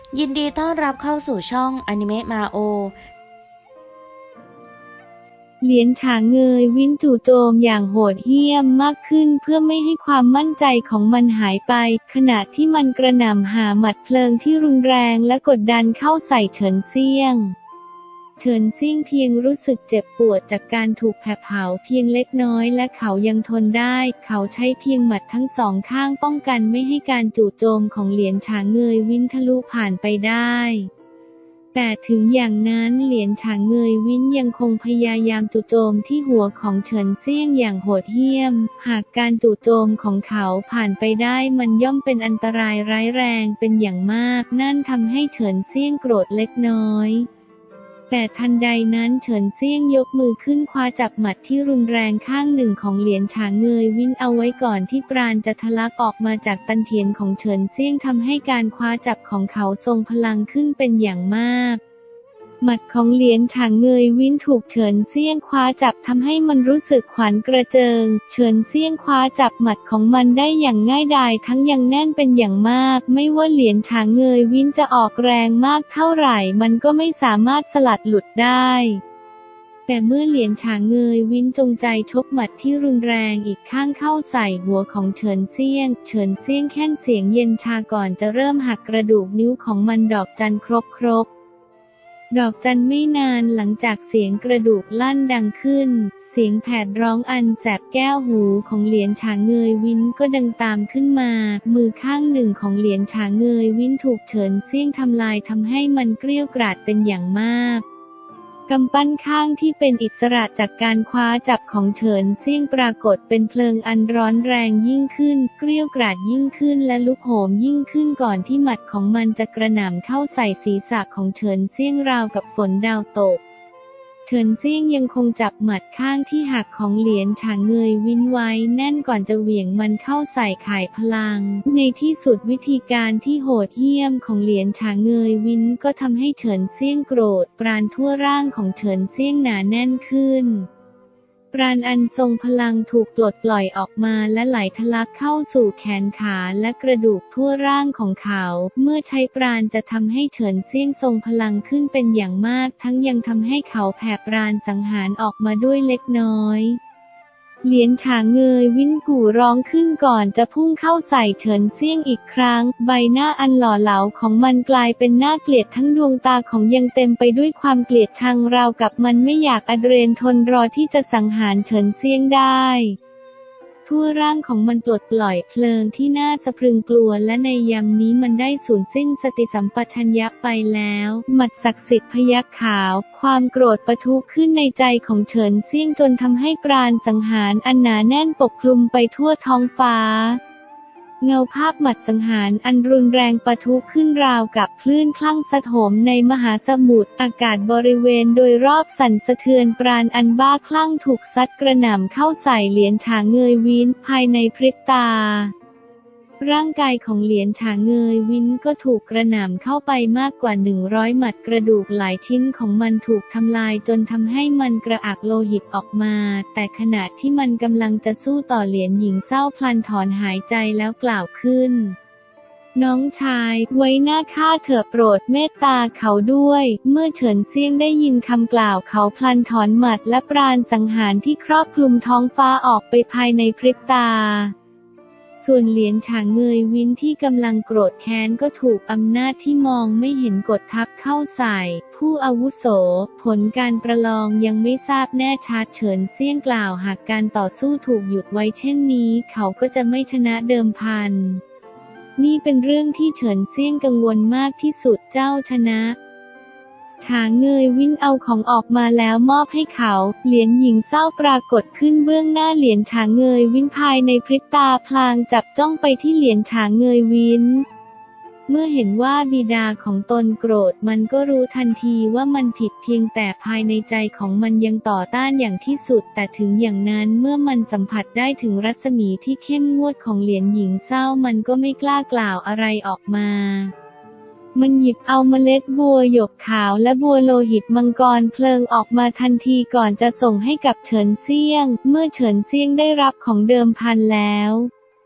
ยินดีต้อนรับเข้าสู่ช่องอนิเมะมาโอเหลียนฉางเงยวินจู่โจมอย่างโหดเหี้ยมมากขึ้นเพื่อไม่ให้ความมั่นใจของมันหายไปขณะที่มันกระหน่ำหาหมัดเพลิงที่รุนแรงและกดดันเข้าใส่เฉินเซี่ยงเพียงรู้สึกเจ็บปวดจากการถูกแผดเผาเพียงเล็กน้อยและเขายังทนได้เขาใช้เพียงหมัดทั้งสองข้างป้องกันไม่ให้การจู่โจมของเหลียนฉางเงยวินทะลุผ่านไปได้แต่ถึงอย่างนั้นเหลียนฉางเงยวินยังคงพยายามจู่โจมที่หัวของเฉินเซี่ยงอย่างโหดเหี้ยมหากการจู่โจมของเขาผ่านไปได้มันย่อมเป็นอันตรายร้ายแรงเป็นอย่างมากนั่นทำให้เฉินเซี่ยงโกรธเล็กน้อยแต่ทันใดนั้นเฉินเซี่ยงยกมือขึ้นคว้าจับหมัดที่รุนแรงข้างหนึ่งของเหลียนฉางเงยวินเอาไว้ก่อนที่ปราณจะทะลักออกมาจากตันเถียนของเฉินเซี่ยงทำให้การคว้าจับของเขาทรงพลังขึ้นเป็นอย่างมากหมัดของเหลียนฉางเงยวินถูกเฉินเซี่ยงคว้าจับทำให้มันรู้สึกขวัญกระเจิงเฉินเซี่ยงคว้าจับหมัดของมันได้อย่างง่ายดายทั้งยังแน่นเป็นอย่างมากไม่ว่าเหลียนฉางเงยวินจะออกแรงมากเท่าไหร่มันก็ไม่สามารถสลัดหลุดได้แต่เมื่อเหลียนฉางเงยวินจงใจชกหมัดที่รุนแรงอีกข้างเข้าใส่หัวของเฉินเซี่ยงแค่นเสียงเย็นชาก่อนจะเริ่มหักกระดูกนิ้วของมันดอกจันครบดอกจันไม่นานหลังจากเสียงกระดูกลั่นดังขึ้นเสียงแผดร้องอันแสบแก้วหูของเหลียนฉางเงยวินก็ดังตามขึ้นมามือข้างหนึ่งของเหลียนฉางเงยวินถูกเฉินเซี่ยงทำลายทำให้มันเกรี้ยวกราดเป็นอย่างมากกำปั้นข้างที่เป็นอิสระจากการคว้าจับของเฉินเซี่ยงปรากฏเป็นเพลิงอันร้อนแรงยิ่งขึ้นเกรี้ยวกราดยิ่งขึ้นและลุกโหมยิ่งขึ้นก่อนที่หมัดของมันจะกระหน่ำเข้าใส่ศีรษะของเฉินเซี่ยงราวกับฝนดาวตกเฉินเซี่ยงยังคงจับหมัดข้างที่หักของเหลียนฉางเงยวินไว้แน่นก่อนจะเหวี่ยงมันเข้าใส่ข่ายพลังในที่สุดวิธีการที่โหดเหี้ยมของเหลียนฉางเงยวินก็ทำให้เฉินเซี่ยงโกรธปราณทั่วร่างของเฉินเซี่ยงหนาแน่นขึ้นปราณอันทรงพลังถูกปลดปล่อยออกมาและไหลทะลักเข้าสู่แขนขาและกระดูกทั่วร่างของเขาเมื่อใช้ปราณจะทำให้เฉินเซี่ยงทรงพลังขึ้นเป็นอย่างมากทั้งยังทำให้เขาแผ่ปราณสังหารออกมาด้วยเล็กน้อยเหลียนฉางเงยวินกู่ร้องขึ้นก่อนจะพุ่งเข้าใส่เฉินเซี่ยงอีกครั้งใบหน้าอันหล่อเหลาของมันกลายเป็นน่าเกลียดทั้งดวงตาของยังเต็มไปด้วยความเกลียดชังราวกับมันไม่อยากอดเรนทนรอที่จะสังหารเฉินเซี่ยงได้ทั่วร่างของมันปลดปล่อยเพลิงที่น่าสะพรึงกลัวและในยามนี้มันได้สูญสิ้นสติสัมปชัญญะไปแล้วหมัดศักดิ์สิทธิ์พยัคฆ์ขาวความโกรธปะทุขึ้นในใจของเฉินเซี่ยงจนทำให้ปราณสังหารอันหนาแน่นปกคลุมไปทั่วท้องฟ้าเงาภาพหมัดสังหารอันรุนแรงปะทุขึ้นราวกับคลื่นคลั่งสะโถมในมหาสมุทรอากาศบริเวณโดยรอบสั่นสะเทือนปราณอันบ้าคลั่งถูกซัดกระหน่ำเข้าใส่เหลียนฉางเงยวินภายในพริบตาร่างกายของเหลียนฉางเงยวินก็ถูกกระหน่ำเข้าไปมากกว่า100หมัดกระดูกหลายชิ้นของมันถูกทำลายจนทำให้มันกระอักโลหิตออกมาแต่ขณะที่มันกำลังจะสู้ต่อเหลียนหญิงเศร้าพลันถอนหายใจแล้วกล่าวขึ้นน้องชายไว้หน้าข้าเถอะโปรดเมตตาเขาด้วยเมื่อเฉินเซี่ยงได้ยินคำกล่าวเขาพลันถอนหมัดและปราณสังหารที่ครอบคลุมท้องฟ้าออกไปภายในพริบตาส่วนเหลียนฉางเงยวินที่กำลังโกรธแค้นก็ถูกอำนาจที่มองไม่เห็นกดทับเข้าใส่ผู้อาวุโสผลการประลองยังไม่ทราบแน่ชัดเฉินเซี่ยงกล่าวหากการต่อสู้ถูกหยุดไว้เช่นนี้เขาก็จะไม่ชนะเดิมพันนี่เป็นเรื่องที่เฉินเซี่ยงกังวลมากที่สุดเจ้าชนะฉางเงยวินเอาของออกมาแล้วมอบให้เขาเหรียญหญิงเศร้าปรากฏขึ้นเบื้องหน้าเหรียญฉางเงยวินภายในพริบตาพลางจับจ้องไปที่เหรียญฉางเงยวินเมื่อเห็นว่าบิดาของตนโกรธมันก็รู้ทันทีว่ามันผิดเพียงแต่ภายในใจของมันยังต่อต้านอย่างที่สุดแต่ถึงอย่างนั้นเมื่อมันสัมผัสได้ถึงรัศมีที่เข้มงวดของเหรียญหญิงเศร้ามันก็ไม่กล้ากล่าวอะไรออกมามันหยิบเอาเมล็ดบัวหยกขาวและบัวโลหิตมังกรเพลิงออกมาทันทีก่อนจะส่งให้กับเฉินเซี่ยงเมื่อเฉินเซี่ยงได้รับของเดิมพันแล้ว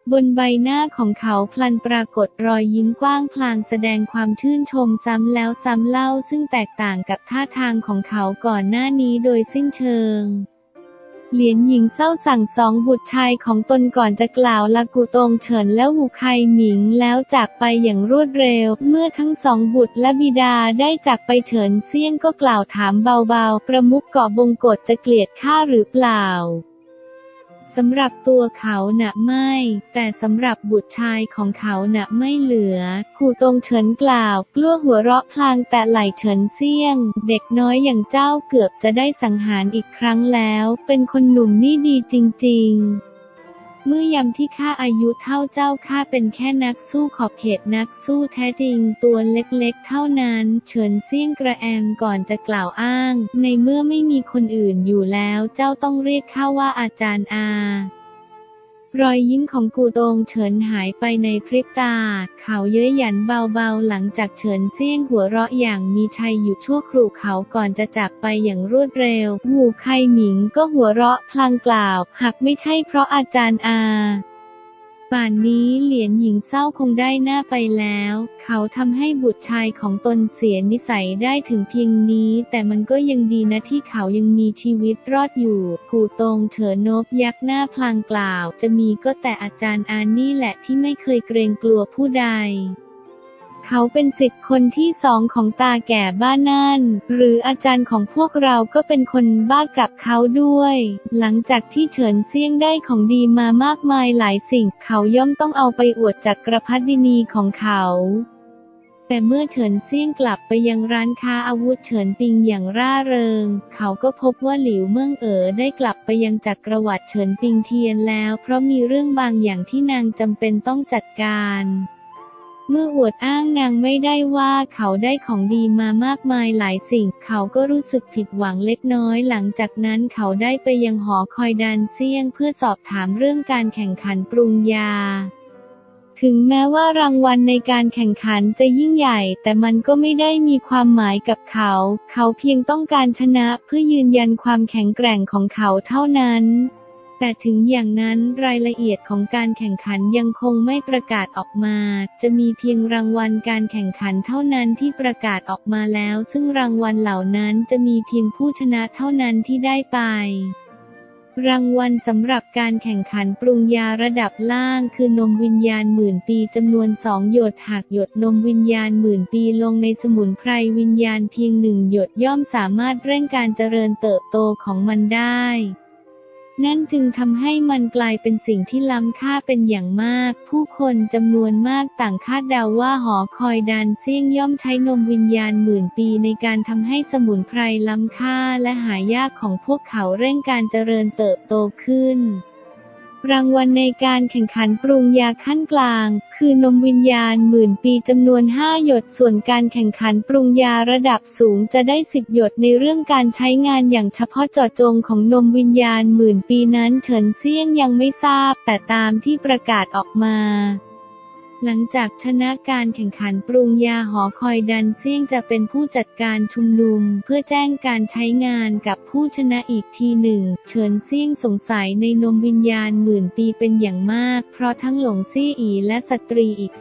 บนใบหน้าของเขาพลันปรากฏรอยยิ้มกว้างพลางแสดงความชื่นชมซ้ำแล้วซ้ำเล่าซึ่งแตกต่างกับท่าทางของเขาก่อนหน้านี้โดยสิ้นเชิงเหลียนหญิงเศร้าสั่งสองบุตรชายของตนก่อนจะกล่าวลากูตงเฉินและหูไคหมิงแล้วจากไปอย่างรวดเร็วเมื่อทั้งสองบุตรและบิดาได้จากไปเฉินเซี่ยงก็กล่าวถามเบาๆประมุขเกาะบงกฎจะเกลียดข้าหรือเปล่าสำหรับตัวเขาน่ะไม่แต่สำหรับบุตรชายของเขาน่ะไม่เหลือกูตงเฉินกล่าวกลัวหัวเราะพลางแต่ไหล่เฉินเซี่ยงเด็กน้อยอย่างเจ้าเกือบจะได้สังหารอีกครั้งแล้วเป็นคนหนุ่มนี่ดีจริงๆเมื่อยามที่ข้าอายุเท่าเจ้าข้าเป็นแค่นักสู้ขอบเขตนักสู้แท้จริงตัวเล็กๆเท่านั้นเฉินเซี่ยงกระแอมก่อนจะกล่าวอ้างในเมื่อไม่มีคนอื่นอยู่แล้วเจ้าต้องเรียกข้าว่าอาจารย์อารอยยิ้มของกูตงเฉินหายไปในพริบตาเขาเย้ยหยันเบาๆหลังจากเฉินเซี่ยงหัวเราะอย่างมีชัยอยู่ชั่วครู่เขาก่อนจะจากไปอย่างรวดเร็วหูไคหมิงก็หัวเราะพลางกล่าวหากไม่ใช่เพราะอาจารย์อาป่านนี้เหลียนหญิงเศร้าคงได้หน้าไปแล้วเขาทำให้บุตรชายของตนเสียนิสัยได้ถึงเพียงนี้แต่มันก็ยังดีนะที่เขายังมีชีวิตรอดอยู่กูตงเฉินนบยักหน้าพลางกล่าวจะมีก็แต่อาจารย์อานี่แหละที่ไม่เคยเกรงกลัวผู้ใดเขาเป็นศิษย์คนที่สองของตาแก่บ้านนั่นหรืออาจารย์ของพวกเราก็เป็นคนบ้ากับเขาด้วยหลังจากที่เฉินเซี่ยงได้ของดีมามากมายหลายสิ่งเขาย่อมต้องเอาไปอวดจักรพรรดินีของเขาแต่เมื่อเฉินเซี่ยงกลับไปยังร้านค้าอาวุธเฉินปิงอย่างร่าเริงเขาก็พบว่าหลิวเมิ่งได้กลับไปยังจักรวรรดิเฉินปิงเทียนแล้วเพราะมีเรื่องบางอย่างที่นางจำเป็นต้องจัดการเมื่ออวดอ้างนางไม่ได้ว่าเขาได้ของดีมามากมายหลายสิ่งเขาก็รู้สึกผิดหวังเล็กน้อยหลังจากนั้นเขาได้ไปยังหอคอยดานเซี่ยงเพื่อสอบถามเรื่องการแข่งขันปรุงยาถึงแม้ว่ารางวัลในการแข่งขันจะยิ่งใหญ่แต่มันก็ไม่ได้มีความหมายกับเขาเพียงต้องการชนะเพื่อยืนยันความแข็งแกร่งของเขาเท่านั้นแต่ถึงอย่างนั้นรายละเอียดของการแข่งขันยังคงไม่ประกาศออกมาจะมีเพียงรางวัลการแข่งขันเท่านั้นที่ประกาศออกมาแล้วซึ่งรางวัลเหล่านั้นจะมีเพียงผู้ชนะเท่านั้นที่ได้ไปรางวัลสำหรับการแข่งขันปรุงยาระดับล่างคือนมวิญญาณหมื่นปีจำนวน2 หยดหากหยดนมวิญญาณหมื่นปีลงในสมุนไพรวิญญาณเพียง1 หยดย่อมสามารถเร่งการเจริญเติบโตของมันได้นั่นจึงทำให้มันกลายเป็นสิ่งที่ล้ำค่าเป็นอย่างมากผู้คนจำนวนมากต่างคาดเดาว่าหอคอยดานเซี่ยงย่อมใช้นมวิญญาณหมื่นปีในการทำให้สมุนไพรล้ำค่าและหายากของพวกเขาเร่งการเจริญเติบโตขึ้นรางวัลในการแข่งขันปรุงยาขั้นกลางคือนมวิญญาณหมื่นปีจำนวน5 หยดส่วนการแข่งขันปรุงยาระดับสูงจะได้10 หยดในเรื่องการใช้งานอย่างเฉพาะเจาะจงของนมวิญญาณหมื่นปีนั้นเฉินเซี่ยงยังไม่ทราบแต่ตามที่ประกาศออกมาหลังจากชนะการแข่งขันปรุงยาหอคอยดันเซี่ยงจะเป็นผู้จัดการชุมนุมเพื่อแจ้งการใช้งานกับผู้ชนะอีกทีหนึ่งเฉินเซี่ยงสงสัยในนมวิญญาณหมื่นปีเป็นอย่างมากเพราะทั้งหลงซี่อีและสตรีอีก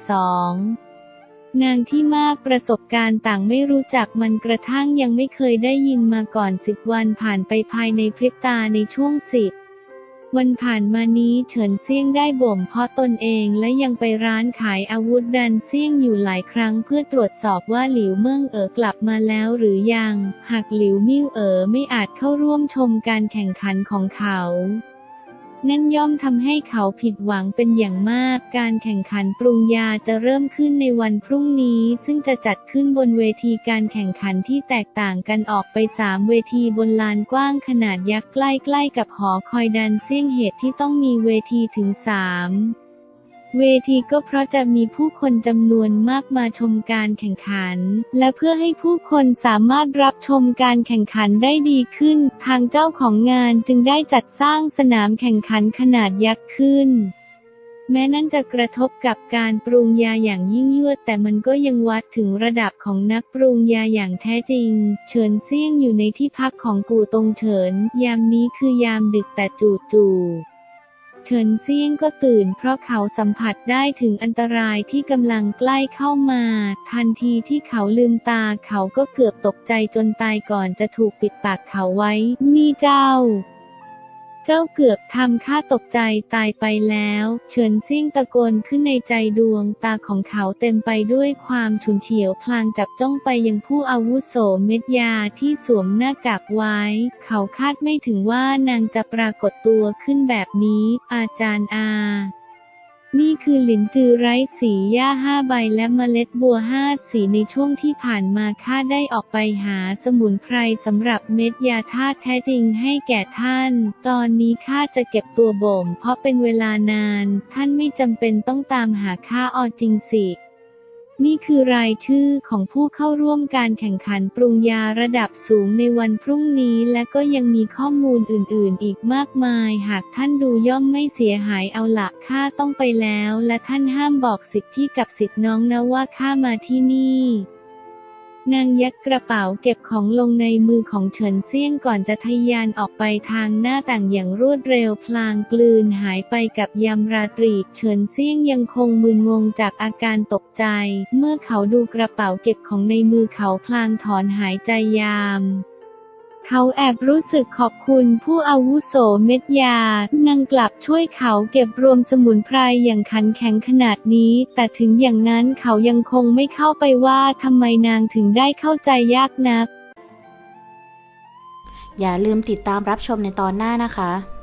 2 นางที่มากประสบการณ์ต่างไม่รู้จักมันกระทั่งยังไม่เคยได้ยินมาก่อน10 วันผ่านไปภายในพริบตาในช่วง10 วันผ่านมานี้เฉินเซี่ยงได้บ่มเพาะตนเองและยังไปร้านขายอาวุธดันเซี่ยงอยู่หลายครั้งเพื่อตรวจสอบว่าหลิวเมิ่งกลับมาแล้วหรือยังหากหลิวมิ่วไม่อาจเข้าร่วมชมการแข่งขันของเขานั่นย่อมทำให้เขาผิดหวังเป็นอย่างมากการแข่งขันปรุงยาจะเริ่มขึ้นในวันพรุ่งนี้ซึ่งจะจัดขึ้นบนเวทีการแข่งขันที่แตกต่างกันออกไป3 เวทีบนลานกว้างขนาดยักษ์ใกล้ๆกับหอคอยดันเซี่ยงเหตุที่ต้องมีเวทีถึง3 เวทีก็เพราะจะมีผู้คนจำนวนมากมาชมการแข่งขันและเพื่อให้ผู้คนสามารถรับชมการแข่งขันได้ดีขึ้นทางเจ้าของงานจึงได้จัดสร้างสนามแข่งขันขนาดยักษ์ขึ้นแม้นั่นจะกระทบกับการปรุงยาอย่างยิ่งยวดแต่มันก็ยังวัดถึงระดับของนักปรุงยาอย่างแท้จริงเฉินเซี่ยงอยู่ในที่พักของกูตงเฉินยามนี้คือยามดึกแต่จู่ๆเฉินเซี่ยงก็ตื่นเพราะเขาสัมผัสได้ถึงอันตรายที่กำลังใกล้เข้ามาทันทีที่เขาลืมตาเขาก็เกือบตกใจจนตายก่อนจะถูกปิดปากเขาไว้นี่เจ้าเกือบทำข้าตกใจตายไปแล้วเฉินเซี่ยงตะโกนขึ้นในใจดวงตาของเขาเต็มไปด้วยความฉุนเฉียวพลางจับจ้องไปยังผู้อาวุโสเม็ดยาที่สวมหน้ากากไว้เขาคาดไม่ถึงว่านางจะปรากฏตัวขึ้นแบบนี้อาจารย์อานี่คือหลินจือไร้สีหญ้า5 ใบและเมล็ดบัว5 สีในช่วงที่ผ่านมาข้าได้ออกไปหาสมุนไพรสำหรับเม็ดยาธาตุแท้จริงให้แก่ท่านตอนนี้ข้าจะเก็บตัวบ่มเพราะเป็นเวลานานท่านไม่จำเป็นต้องตามหาข้าจริงสินี่คือรายชื่อของผู้เข้าร่วมการแข่งขันปรุงยาระดับสูงในวันพรุ่งนี้และก็ยังมีข้อมูลอื่นๆอีกมากมายหากท่านดูย่อมไม่เสียหายเอาละข้าต้องไปแล้วและท่านห้ามบอกสิทธิ์พี่กับสิทธิ์น้องนะว่าข้ามาที่นี่นางยัดกระเป๋าเก็บของลงในมือของเฉินเซี่ยงก่อนจะทะยานออกไปทางหน้าต่างอย่างรวดเร็วพลางกลืนหายไปกับยามราตรีเฉินเซี่ยงยังคงมึนงงจากอาการตกใจเมื่อเขาดูกระเป๋าเก็บของในมือเขาพลางถอนหายใจยามเขาแอบรู้สึกขอบคุณผู้อาวุโสเม็ดยานางกลับช่วยเขาเก็บรวมสมุนไพรอย่างขันแข็งขนาดนี้แต่ถึงอย่างนั้นเขายังคงไม่เข้าไปว่าทำไมนางถึงได้เข้าใจยากนักอย่าลืมติดตามรับชมในตอนหน้านะคะ